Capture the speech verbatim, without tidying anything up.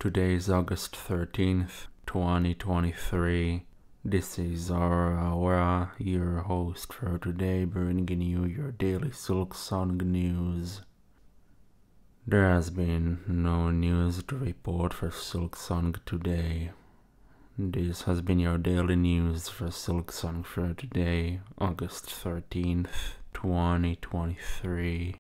Today is August thirteenth, twenty twenty-three. This is Aura, your host for today, bringing you your daily Silksong news. There has been no news to report for Silksong today. This has been your daily news for Silksong for today, August thirteenth, twenty twenty-three.